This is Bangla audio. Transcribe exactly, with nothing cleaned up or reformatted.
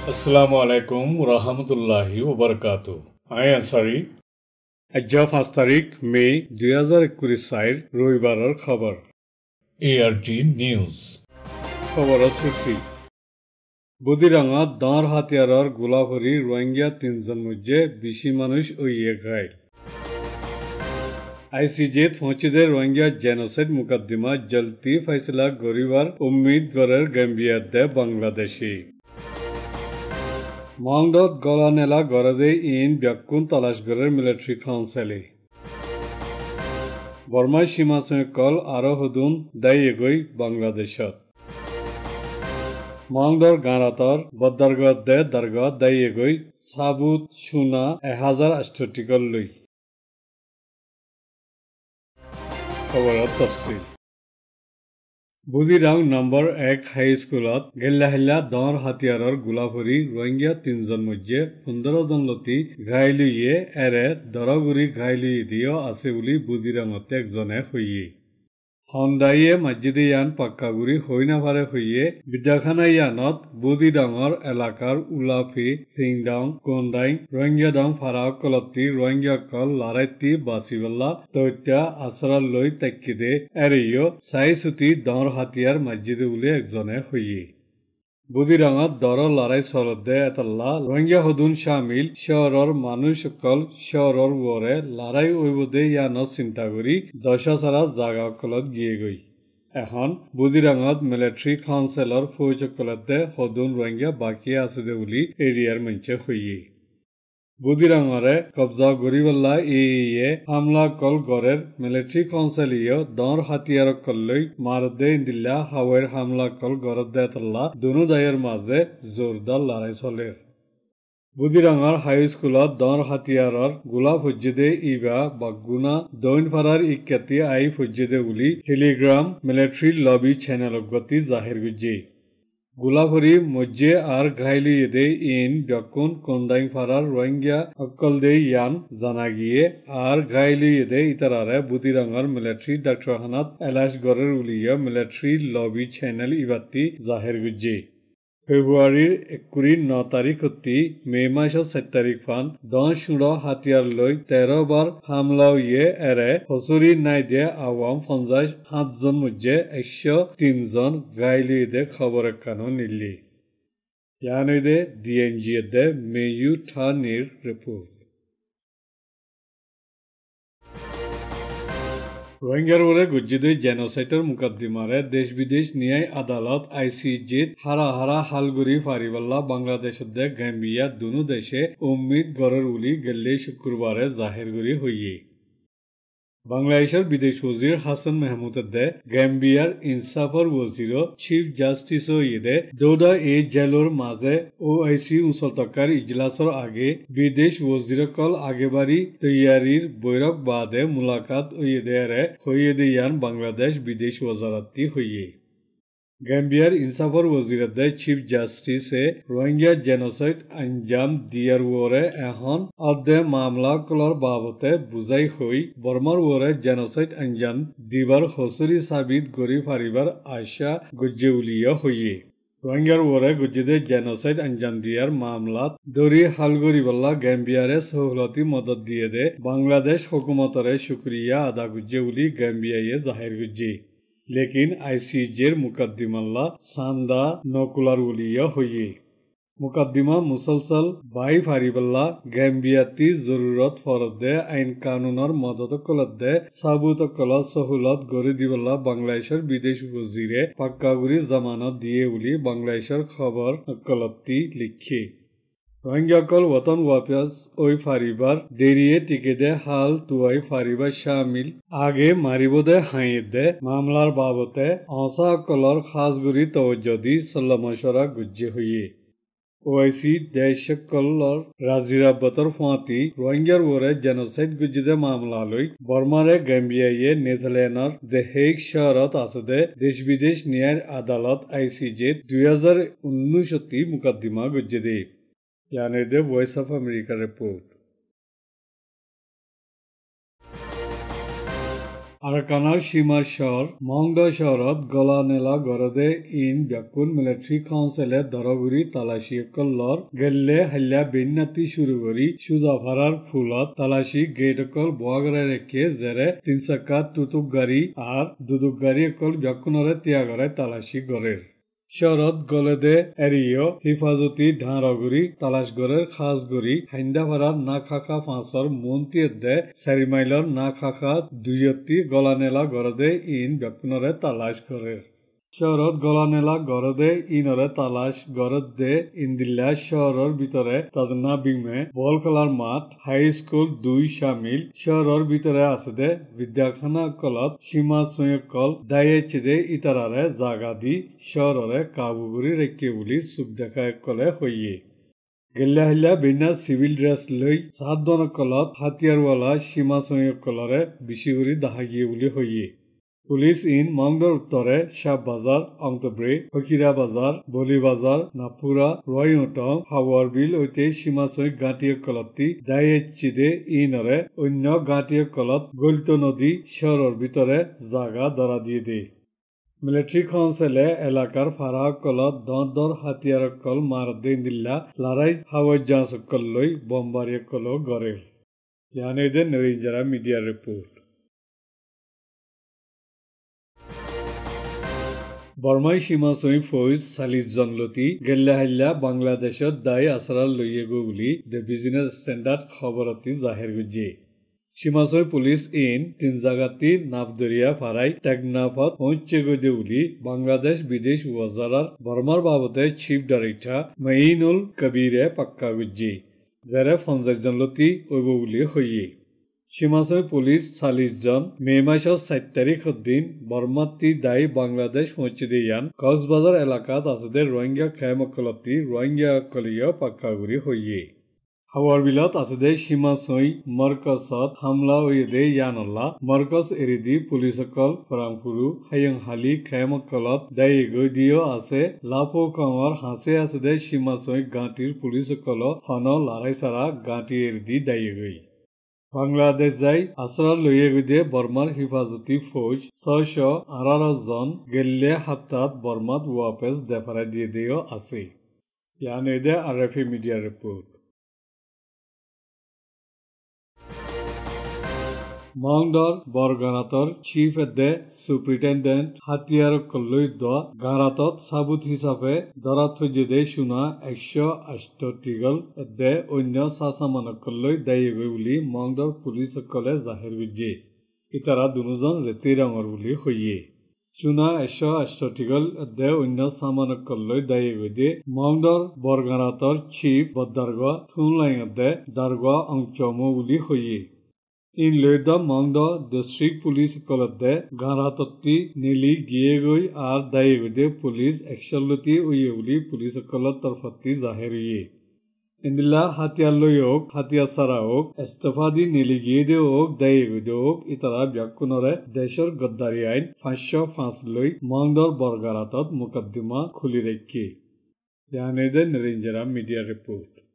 Assalamu alaikum rahmatullahi wa barakatuh. I am sorry. আজ্জা পাঁচ তারিখ মে দুই হাজার একুশ সাইর রবিবারের খবর এ আর টি নিউজ খবরের সূচি বুদিরাঙা দাঁড় হাতিয়ারর গোলাভরি রোহিঙ্গা তিনজন মধ্যে বেশি মানুষ ওইয়ে ঘায়ল আইসিজেত পৌঁছিদে রোহিঙ্গা জেনোসাইড মুকদ্দিমা জলদি ফয়সলা গরিবার উম্মিদ গরের গাম্বিয়াত দে বাংলাদেশি মংডত গলানেলা গরদে ইন ব্যাকুন তালাশগরের মিলিটারি কাউন্সিলে বর্মায় সীমা কল আরো হদুন দায়ী বাংলাদেশত মংডর গাঁরাতর বদ্দারগত দে দরগত দায়ী সাবুত সুনা এহাজার আষ্টটিকল লই খবরত তফসিল বুদিরাং নম্বর এক হাই স্কুলত গেল্লাহিল্লা দর হাতিয়ারর গোলাভরি রোহিঙ্গা তিনজন মধ্যে পনেরো জন লতি ঘাইলুইয়ে এরে দরগুৰি ঘাইলুই দিও আছে বুলি বুদিরাঙতে একজনে হইয়ে হন্দাইয়ে মসজিদিয়ান পাক্কাগুৰি হইনাভারে হইয়ে বিদ্যাখানাইয়ানত বুদিরাঙর এলাকার উলাফি সিংডাং কোন্ডাইং রোহিঙ্গা ডাং ফারাক কলতি রোহিঙ্গা কল লারাইতি বাসিবল্লা তৈত্যা আসরাল লই তাক্কিদে এরিও সাইসুতি দর হাতিয়ার মসজিদে উলি একজনে হইয়ে বুদিরাঙত দর লড়াই চলতে এতাল্লা রোহিঙ্গা হদুন শামিল শহরের মানুষ সকল শহরের ওরে লড়াই ওইবদে ইয়ান চিন্তা করি দশাচারা জাগা কলত গিয়ে গই এখন বুদিরাঙত মিলিটারি কাউন্সিলর ফৌজকলতে হদুন রোহিঙ্গা বাকি আছে দে বুলি এরিয়ার মঞ্চে হইয়ে বুদিরাঙরে কবজা গরিবল্লা ইয়ে হামলা কল গরের মিলিটারি কাউন্সিলিও দর হাতিয়ার কল্লই মারদে ইন্দিল্লা হাওয়ের হামলা কল গরদ দেতল্লা দুনো দায়ের মাঝে জোরদার লড়াই চলে বুদিরাঙর হাই স্কুলত দর হাতিয়ারর গোলা ফজ্জিদে ইবা বাগুনা দৈনপাড়ার ইক্যাতি আই ফজ্জিদে বুলি টেলিগ্রাম মিলিটারি লবি চ্যানেল গতি জাহির গুজি গোলাভরি মজ্জে আর ঘাইলিয়েদে ইন ব্যাকুন কোন্ডাইং ফারার রোহিঙ্গা অকল দে ইয়ান জানা গিয়ে আর ঘাইলিয়েদে ইতারারে বুদিরাঙর মিলিটারি ডাক্তারখানাত এলাশ গড়ের উলিয়া মিলিটারি লবি চ্যানেল ইবাতি জাহের গুজি ফেব্রুয়ারির একুরি ন তারিখ হতি মে মাসের সাত তারিখ ফান দশ সুড় হাতিয়ার লই তেরো বার হামলা ইয়ে এরে হসুরি নাই দে আওয়াম পঞ্চাশ সাতজন মধ্যে একশো তিনজন গাইলিদে খবর কানো নিলি ইয়ানইদে ডিএনজি দে মেয়ু থানির রিপোর্ট রোহিঙ্গার ওরে গজ্জিদে জেনোসাইডের মুকদ্দিমারে দেশ বিদেশ ন্যায় আদালত আইসিজেত হারা হারা হালগুড়ি ফারিবাল্লা বাংলাদেশের দে গাম্বিয়া দুনো দেশে উম্মিদ গড়ের উলি গেলে শুক্রবারে জাহির করি হইয়ে বাংলাদেশের বিদেশ ওজির হাসান মেহমুদের দে গাম্বিয়ার ইনসাফর ওজির চিফ জাস্টিস ইদে দৌদা এ জেলোর মাঝে ও আইসি উচলতকার ইজলাসর আগে বিদেশ ওজির কল আগেবারি তৈয়ারির বৈরক বাদে মুলাকাত ইদেরে হইয়ে দিয়ান বাংলাদেশ বিদেশ ওজারাতি হইয়ে গাম্বিয়ার ইনসাফর ওজিরের দে চিফ জাস্টিসে রোহিঙ্গা জেনোসাইড আঞ্জাম দিয়ার ওরে এখন অর্ধে মামলা কলর বাবতে বুঝাই হই বর্মার ওরে জেনোসাইড আঞ্জাম দিবার হসুরি সাবিত গরি ফারিবার আশা গজ্জে উলিয়া হইয়ে রোহিঙ্গার ওরে গজ্জিদে জেনোসাইড আঞ্জাম দিয়ার মামলাত দরি হালগরিবাল্লা গাম্বিয়ারে সহলতি মদত দিয়ে দে বাংলাদেশ হুকুমতরে শুক্রিয়া আদা গুজ্জে উলি গাম্বিয়ায়ে জাহির গুজ্জি लेकिन आईसीजेर मुकद्दिमल्ला सान्दा नकुलार उलिया होइए मुकद्दिमा मुसलसल बाई फारिबल्ला गैम्बियाती जरूरत फरदे आईन कानूनर मदद कलदे साबुत कला सहूलत गरि दिबल्ला बांग्लादेशर विदेश वजीरे पाक्कागुरी जमानत दिए उली बांग्लादेशर खबर कलत्ती लिखे রোহিঙ্গা কল ওতন ওয়াপাস ওই ফারিবার দেরিয়ে টিকে দে হাল তুয়াই ফারিবার শামিল আগে মারিবদে হাইয়ে দে মামলার বাবতে অসা কলর খাসগুরি তওজ্জদি সাল্লামশরা গুজ্জে হইয়ে ওআইসি দেশ কলর রাজিরাবতর ফাঁতি রোহিঙ্গার ওরে জেনোসাইড গুজ্জিদে মামলা লই বর্মারে গাম্বিয়ায়ে নেদারল্যান্ডর দে হেগ শহরত আছে দে দেশ বিদেশ ন্যায় আদালত আইসিজে দুই হাজার উনিশতি মুকদ্দিমা গুজ্জিদে यानी the Voice of America report Arakanar Shimar Shor, Mongdo Shorot, Golanela Gorode in Byakun Military Council Doroguri Talashi Kollor, Gelle Halla Binnati Shurugori, Shuzafarar Fulat, Talashi Gatekol Boagare Reke, Zere, Tinsaka Tutugari, Ar, Dudugari Kol Byakunore Tiagare Talashi Gorer. Shorot Golede Erio, Hifazuti Dhanraguri, Talashgorer Khasguri, Hindavarar Nakaka Fansor Muntiede, Serimailor Nakaka Duyoti Golanela Gorode in Byakunore Talash Gorer. Shorot Golanela Gorode inore Talash Gorode Indilla Shoror Bitore Tadna Bingme, Volkalar Mat, High School Dui Shamil, Shoror Bitore Asede, Vidyakhana Kolot, Shima Soyakol, Dayechide Itarare Zagadi, Shorore Kabuguri Rekebuli Subdeka Kole Hoye. Gellahilla Bina civil dress Lui, Sadona Kolot, Hatiarwala, Shima Soyakolore, Bishiguri Dahagi Uli Hoye. Police in Mongdor Uttore, Shah Bazar, Angtabre, Hokira Bazar, Boli Bazar, Napura, Royotong, Hawarbil, Ote, Shimasoi, Gatia Koloti, Dayechide, Inore, Unno Gatia Kolot, Gultonodi, Shoror Bitore, Zaga, Doradide. Military Council Elakar Farah Kolot, Dondor Hatiara Kol, Mardindilla, Larai, Howard Johnson Koloi, Bombaria Kolo, Gorel. Yanede Narinjara Media Report. Burma Shimasoi Fauj Salis Janloti Gellahilla Bangladeshot Dai Asrar Loyego Uli The Business Standard Khoborati Zahir Guje Shimasoi Police in Tinzagati Navdoria Farai Tagnafat Honchegode Uli Bangladesh Bidesh Wazarar Burmar Babote Chief Director Mainul Kabire Pakka Guje Zare Fonzak Janloti Ogo Uli Hoye Shimasoi Police Salis Jon May Masor সাত তারিখের দিন বর্মাতি দায়ী বাংলাদেশ পৌঁছিদিয়ান কক্সবাজার এলাকাত আছে রোহিঙ্গা খেমকলতি রোহিঙ্গা কলিয় পাক্কাগুড়ি হইয়ে হাওয়ার বিলত আছে সীমাসই মরকসত হামলা হইয়ে ইয়ানল্লা মরকস এরিদি পুলিশকল ফরাংপুরু হায়ংহালি খেমকলত দায়ী গদিও আছে লাপো কমর হাসে আছে সীমাসই গাঁটির পুলিশকল হন লড়াই সারা গাঁটি এরিদি দায়ী গই বাংলাদেশ যাই আসরার লইয়ে গিয়ে বর্মার হিফাজতি ফৌজ ছয়শ আঠারো জন গেল্লে হাপ্তাত বর্মাত ওয়াপেস দেফারাই দিয়ে দিয়েও আছে ইয়ান এদে R F media report Mongdor Borganator Chief Ede Superintendent Hatiar Kolloi Do Garatot Sabut Hisabe Doratujede Shuna Exo Ashtotigal Ede Onyo Sasamana Kolloi Dayegoi Uli Mongdor Police College Zahir Guje Itara Dunuzon Retirangor Uli Hoye Shuna Exo Ashtotigal Ede Onyo Samana Kolloi Dayegoi Mongdor Borganator Chief Badargo Thunlaing Ede Dargo Angchomo Uli Hoye In Leda Mongdo District Police Kolade Garatati Nili Giegoi Ar Daegode Police Exhaloti Uyuli Police Kolat Tarfati Zahiri Indilla Hatialoyok Hatiasaraok Estafadi Nili Gede Ok Daegode Ok Itara Byakunore Deshor Gaddariain Fasho Fansloi Mongdor Borgaratat Mukaddima Khulireki Yanede Narinjara Media Report